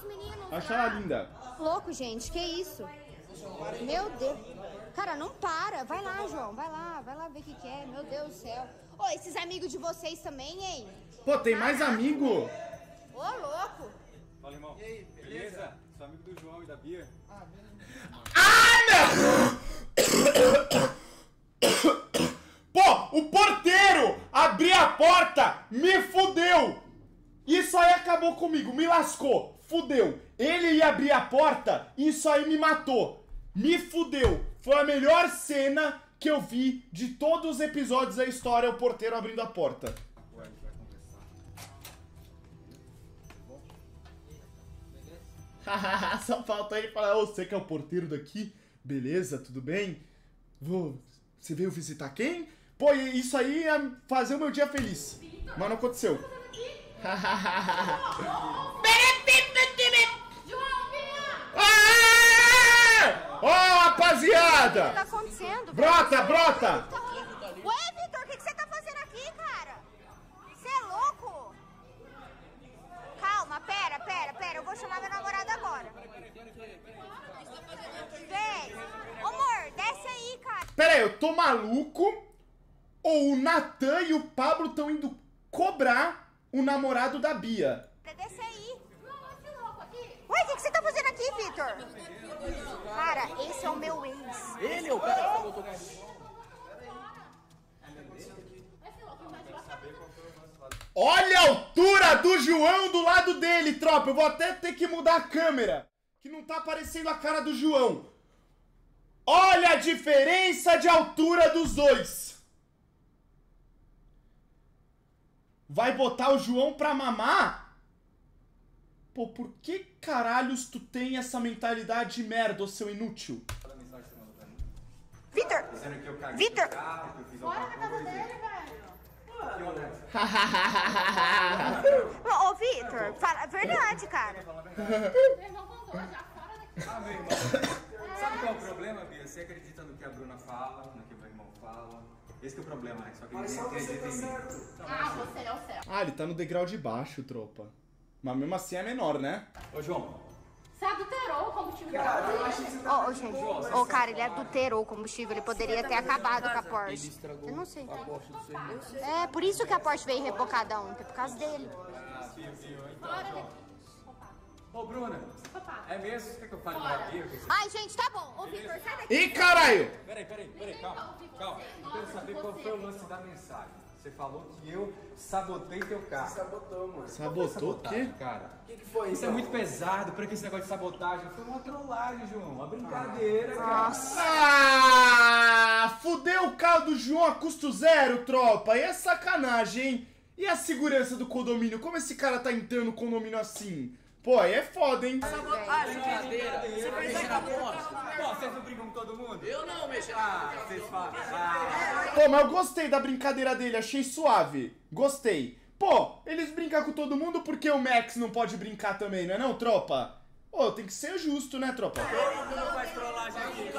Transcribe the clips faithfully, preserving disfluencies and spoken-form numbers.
meninos. Acha ela linda. Louco, gente, que isso? Meu Deus. Cara, não para. Vai lá, João, vai lá, vai lá ver o que, que é. Meu Deus do céu. Ô, esses amigos de vocês também, hein? Pô, tem mais amigo? Ô, louco. Fala, irmão. E aí, beleza? Sou amigo do João e da Bia. Ah, não! Pô, o porteiro abriu a porta, me fudeu! Isso aí acabou comigo, me lascou, fudeu. Ele ia abrir a porta, isso aí me matou. Me fudeu. Foi a melhor cena que eu vi de todos os episódios da história, o porteiro abrindo a porta. Ué, a gente vai conversar. Só falta ele falar, ô, você que é o porteiro daqui? Beleza, tudo bem? Vou... Você veio visitar quem? Pô, isso aí ia fazer o meu dia feliz. Mas não aconteceu. Ó, oh, rapaziada! O que tá acontecendo? Brota, brota! Ué, Vitor, o que, que você tá fazendo aqui, cara? Você é louco? Calma, pera, pera, pera. Eu vou chamar meu namorado agora. Vem. Ô, amor, desce aí, cara. Pera aí, eu tô maluco? Ou o Natan e o Pablo estão indo cobrar o namorado da Bia? Desce aí. Ué, o que, que você tá fazendo aqui, Vitor? Cara, esse é o meu ex. Ele é o cara que botou com Olha a altura do João do lado dele, tropa. Eu vou até ter que mudar a câmera, que não tá aparecendo a cara do João. Olha a diferença de altura dos dois. Vai botar o João pra mamar? Pô, por que caralhos tu tem essa mentalidade de merda, ô seu inútil? Vitor! Vitor! Bora na casa dele, velho! Ô, Vitor, fala a verdade, cara. Meu irmão contou já, fora daqui. Ah, meu irmão. Sabe qual é o problema, Bia? Você acredita no que a Bruna fala, no que o meu irmão fala. Esse que é o problema, né? Só que ninguém acredita em mim. Ah, você é o céu. Ah, ele tá no degrau de baixo, tropa. Mas mesmo assim é menor, né? Ô, João. Você adulterou o combustível. Ô, gente, ô, cara, ele adulterou o combustível. Ele poderia ter acabado com a Porsche. Eu não sei. É, por isso que a Porsche veio rebocada ontem, por causa dele. Ô, Bruna, é mesmo? Você quer que eu fale com a Bia? Ai, gente, tá bom. Ô, Vitor, sai daqui. Ih, caralho! Peraí, peraí, peraí, calma, calma. Eu quero saber qual foi o lance da mensagem. Você falou que eu sabotei teu carro. Você sabotou, mano. Sabotou o quê? Cara, O que, que foi isso então? é muito pesado. Pra que esse negócio de sabotagem? Foi uma trollagem, João. Uma brincadeira, cara. Nossa. Ah, fudeu o carro do João a custo zero, tropa. E é sacanagem, hein? E a segurança do condomínio? Como esse cara tá entrando no condomínio assim? Pô, aí é foda, hein? Sabotagem, brincadeira. Você fez na porta. Pô, vocês não brigam com todo mundo? Eu não, mexi. Ah, vocês falam. Ah. Pô, mas eu gostei da brincadeira dele, achei suave. Gostei. Pô, eles brincam com todo mundo porque o Max não pode brincar também, não é não, tropa? Pô, tem que ser justo, né, tropa? Não faz trollagem aqui.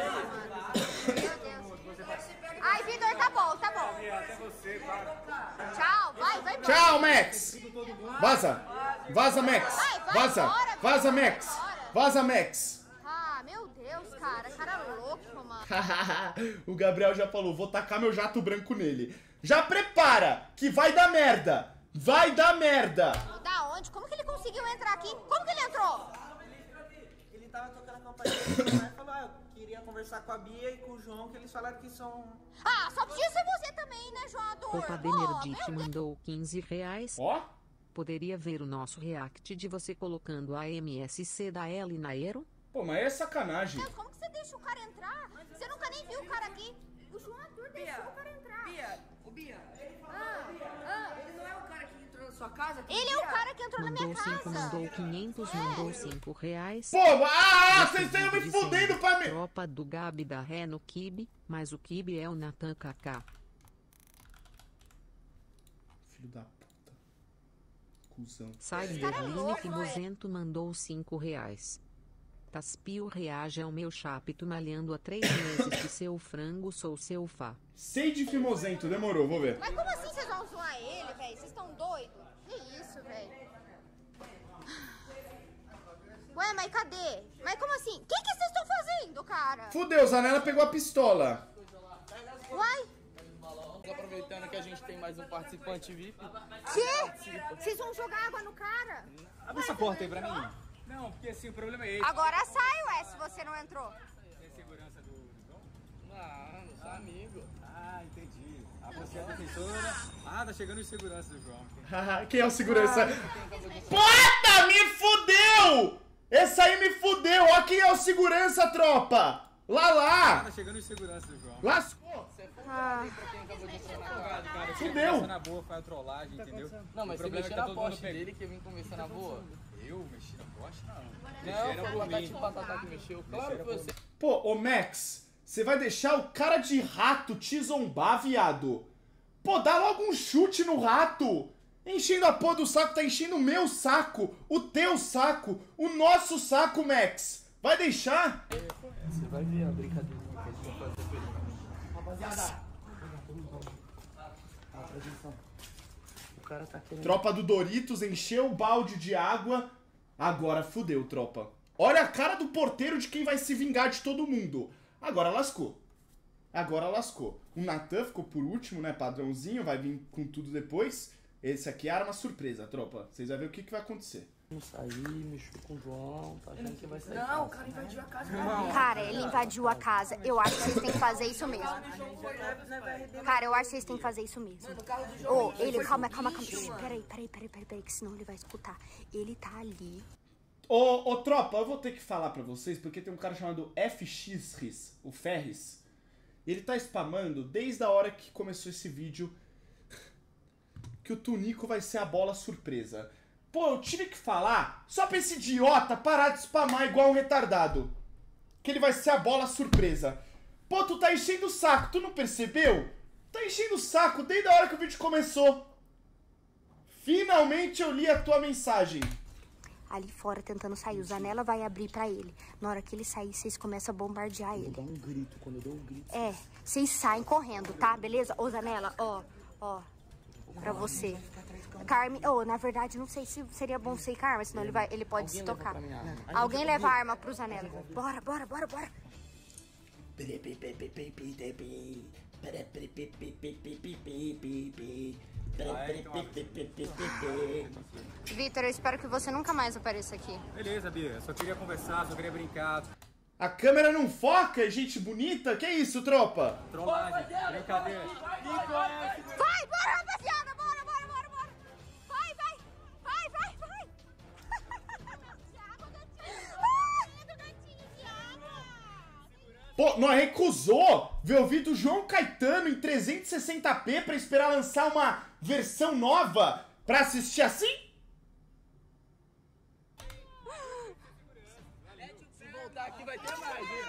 Ai, Vitor, tá bom, tá bom. Até você, para. Tchau, vai, vai embora. Tchau, Max! Vaza! Vaza, Max! Vai, vai Vaza! embora, Vaza, vai Max! embora. Vaza, Max! Ah, meu Deus, cara. Cara louco, mano. O Gabriel já falou, vou tacar meu jato branco nele. Já prepara, que vai dar merda! Vai dar merda! Da onde? Como que ele conseguiu entrar aqui? Como que ele entrou? Ele tava tocando a campainha e falou, ah, eu queria conversar com a Bia e com o João, que eles falaram que são... Ah, só podia ser você também, né, João Ador? Opa, Benerdite mandou quinze reais. Ó! Poderia ver o nosso react de você colocando a M S C da Ellie na Aero? Pô, mas é sacanagem. Deus, como que você deixa o cara entrar? Você nunca nem viu o cara aqui. O João Arthur deixou o cara entrar. Bia, ô Bia, Ah, ah. ele não é o cara que entrou na sua casa? aquele Ele é o dia? cara que entrou na Mandou minha cinco, casa. mandou quinhentos, mandou cinco reais. Pô, ah, Esse vocês estão me vídeo fudendo dizendo, pra mim. Tropa do Gabi da Ré no Kibe, mas o Kibe é o Natan Kaká. Filho da puta. Cusão. Cyberline Fimosento mandou cinco reais. Taspio reage ao meu chapito malhando há três meses que seu frango sou seu fá. Sei de Fimosento, demorou, vou ver. Mas como assim vocês vão zoar ele, velho? Vocês estão doidos? Que isso, velho? mas cadê? Mas como assim? O que que vocês estão fazendo, cara? Fudeu, Zanella pegou a pistola. Uai? Aproveitando que a gente tem mais um participante V I P. Que? Vocês vão jogar água no cara? Abre essa porta aí pra mim. Não, porque assim, o problema é esse. Agora sai, ué, se você não entrou. Tem segurança do João? Não, não sou amigo. Ah, entendi. Ah, você é a defensora. Ah, tá chegando os seguranças do João. Quem é o segurança? Puta, me fudeu! Esse aí me fudeu. Ó quem é o segurança, tropa. Lá, lá. Ah, tá chegando os seguranças do João. Lascou. Ah. Cara, Fudeu. conversar na boa, faz a trollagem, entendeu? Não, mas O você problema é mexeu que tá na todo mundo poste pegando. dele que eu vim conversar na boa. Eu mexi na poste? Não. Não, Mexeram foi o por Batata mim. Batata que mexeu. Claro que você. Pô, ô Max, você vai deixar o cara de rato te zombar, viado? Pô, dá logo um chute no rato. Enchendo a porra do saco, tá enchendo o meu saco, o teu saco, o nosso saco, Max. Vai deixar? Você vai ver a brincadeira que a gente vai fazer com ele. Rapaziada. Atenção. O cara tá querendo. Tropa do Doritos encheu o balde de água. Agora fudeu, tropa. Olha a cara do porteiro de quem vai se vingar de todo mundo. Agora lascou. Agora lascou. O Natan ficou por último, né? Padrãozinho, vai vir com tudo depois. Esse aqui é arma surpresa, tropa. Vocês vão ver o que, que vai acontecer. Vamos sair, mexeu com o João, tá achando que vai sair. Não, o cara invadiu a casa. Cara, ele invadiu a casa. Eu acho que vocês têm que fazer isso mesmo. Cara, eu acho que vocês têm que fazer isso mesmo. Ô, ele, calma, calma, calma. Shhh, Peraí, peraí, peraí, peraí, peraí, que senão ele vai escutar. Ele tá ali. Ô, ô, tropa, eu vou ter que falar pra vocês, porque tem um cara chamado F X Riz, o Ferris. Ele tá spamando desde a hora que começou esse vídeo que o Tunico vai ser a bola surpresa. Pô, eu tive que falar só pra esse idiota parar de spamar igual um retardado. Que ele vai ser a bola surpresa. Pô, tu tá enchendo o saco, tu não percebeu? Tá enchendo o saco desde a hora que o vídeo começou. Finalmente eu li a tua mensagem. Ali fora tentando sair. O Zanella vai abrir pra ele. Na hora que ele sair, vocês começam a bombardear ele. Dá um grito, quando eu dou um grito. É, vocês saem correndo, tá? Beleza? Ô, Zanella, ó, ó. Pra você. Carme, oh, na verdade, não sei se seria bom você ir com a arma, senão ele, vai, ele pode se tocar. Alguém leva a arma pro Zanella. Bora, bora, bora, bora. Vitor, eu espero que você nunca mais apareça aqui. Beleza, Bia. Só queria conversar, só queria brincar. A câmera não foca, gente bonita? Que isso, tropa? Trollagem, brincadeira. Vai, bora, rapaziada, bora, bora, bora, bora. Vai, vai, vai, vai, vai. Pô, nós recusou ver o vídeo do João Caetano em trezentos e sessenta p pra esperar lançar uma versão nova pra assistir assim? Se voltar aqui vai ter mais, hein?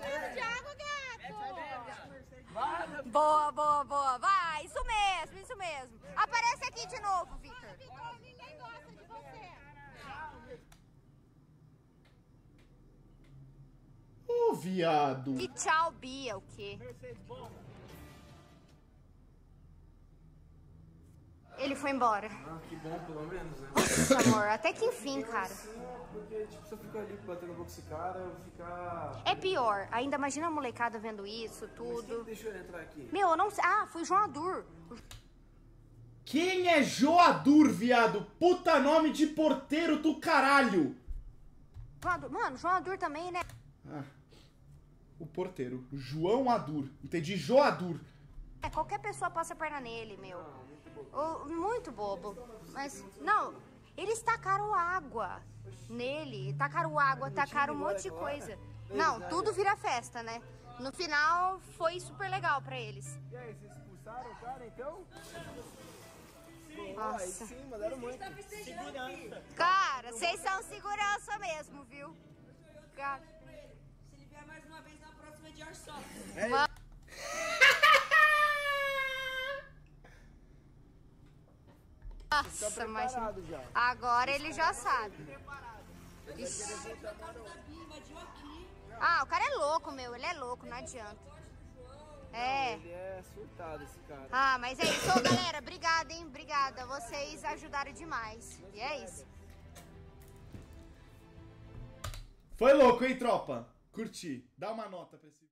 Boa, boa, boa. Vai, isso mesmo, isso mesmo. Aparece aqui de novo, Vitor. Ninguém gosta de você. Ô, viado. E tchau, Bia, o quê? Ele foi embora. Ah, que bom, pelo menos, né? Nossa, amor, até que enfim, cara. Porque, tipo, se eu ficar ali batendo boca com esse cara, eu vou ficar... É pior, ainda imagina a molecada vendo isso, tudo. Deixa eu entrar aqui. Meu, eu não sei. Ah, foi João Adur. Quem é Joadur, viado? Puta nome de porteiro do caralho. João Adur. Mano, João Adur também, né? Ah, o porteiro. João Adur. Entendi, Joadur. É, qualquer pessoa passa a perna nele, meu. Oh, muito bobo. Mas, não, eles tacaram água nele. Tacaram água, tacaram um monte de coisa. Não, tudo vira festa, né? No final, foi super legal pra eles. E aí, vocês expulsaram o cara, então? Nossa. Sim, mandaram muito. Cara, vocês são segurança mesmo, viu? Cara. Se ele vier mais uma vez na próxima é de Airsoft. Nossa, mas agora ele já sabe. Ixi. Ah, o cara é louco, meu. Ele é louco, não adianta. É. Ele é surtado, esse cara. Ah, mas é isso. Ô, galera, obrigada, hein? Obrigada. Vocês ajudaram demais. E é isso. Foi louco, hein, tropa? Curti. Dá uma nota pra esse...